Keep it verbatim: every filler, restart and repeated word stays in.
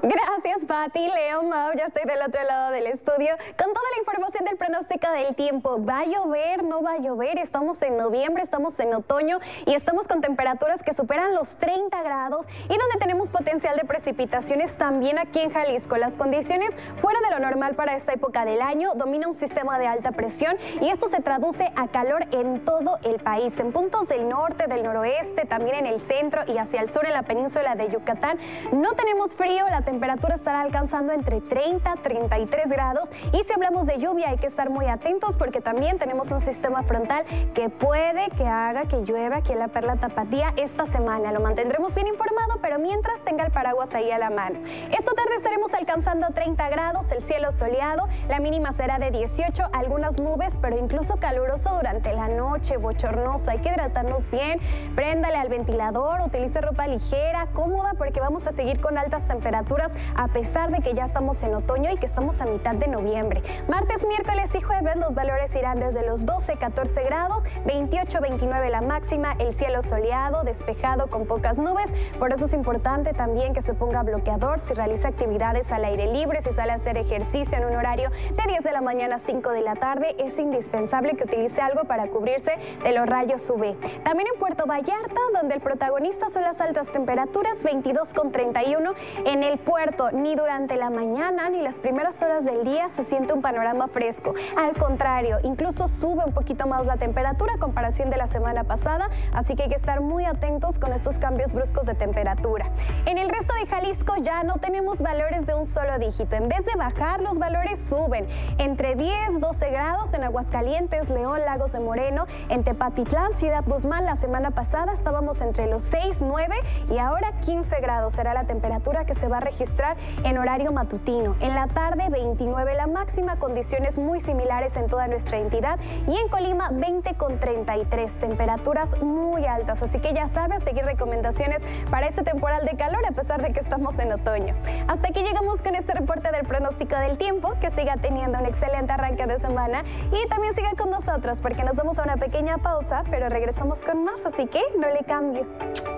Gracias, Pati. Leo, Mau, ya estoy del otro lado del estudio con toda la información del pronóstico del tiempo. ¿Va a llover? ¿No va a llover? Estamos en noviembre, estamos en otoño y estamos con temperaturas que superan los treinta grados y donde tenemos potencial de precipitaciones también aquí en Jalisco. Las condiciones fuera de lo normal para esta época del año. Domina un sistema de alta presión y esto se traduce a calor en todo el país, en puntos del norte, del noroeste, también en el centro y hacia el sur en la península de Yucatán. No tenemos frío, la temperatura estará alcanzando entre treinta y treinta y tres grados y si hablamos de lluvia hay que estar muy atentos porque también tenemos un sistema frontal que puede que haga que llueva aquí en la Perla Tapatía esta semana. Lo mantendremos bien informado, pero mientras tenga el paraguas ahí a la mano. Esta tarde estaremos alcanzando treinta grados, el cielo soleado, la mínima será de dieciocho, algunas nubes, pero incluso caluroso durante la noche, bochornoso. Hay que hidratarnos bien, préndale al ventilador, utilice ropa ligera, cómoda, porque vamos a seguir con altas temperaturas a pesar de que ya estamos en otoño y que estamos a mitad de noviembre. Martes, miércoles y jueves los valores irán desde los doce, catorce grados, veintiocho, veintinueve la máxima, el cielo soleado, despejado con pocas nubes. Por eso es importante también que se ponga bloqueador si realiza actividades al aire libre, si sale a hacer ejercicio en un horario de diez de la mañana a cinco de la tarde. Es indispensable que utilice algo para cubrirse de los rayos U V. También en Puerto Vallarta, donde el protagonista son las altas temperaturas, veintidós con treinta y uno en el puerto. Ni durante la mañana ni las primeras horas del día se siente un panorama fresco. Al contrario, incluso sube un poquito más la temperatura a comparación de la semana pasada, así que hay que estar muy atentos con estos cambios bruscos de temperatura. En el resto de Jalisco ya no tenemos valores de un solo dígito. En vez de bajar, los valores suben. Entre diez, doce grados en Aguascalientes, León, Lagos de Moreno, en Tepatitlán, Ciudad Guzmán. La semana pasada estábamos entre los seis, nueve y ahora quince grados será la temperatura que se va a registrar en horario matutino. En la tarde, veintinueve la máxima, condiciones muy similares en toda nuestra entidad y en Colima, veinte con treinta y tres, temperaturas muy altas. Así que ya sabes, seguir recomendaciones para este temporal de calor a pesar de que estamos en otoño. Hasta aquí llegamos con este reporte del pronóstico del tiempo. Que siga teniendo un excelente arranque de semana y también siga con nosotros porque nos vamos a una pequeña pausa, pero regresamos con más, así que no le cambie.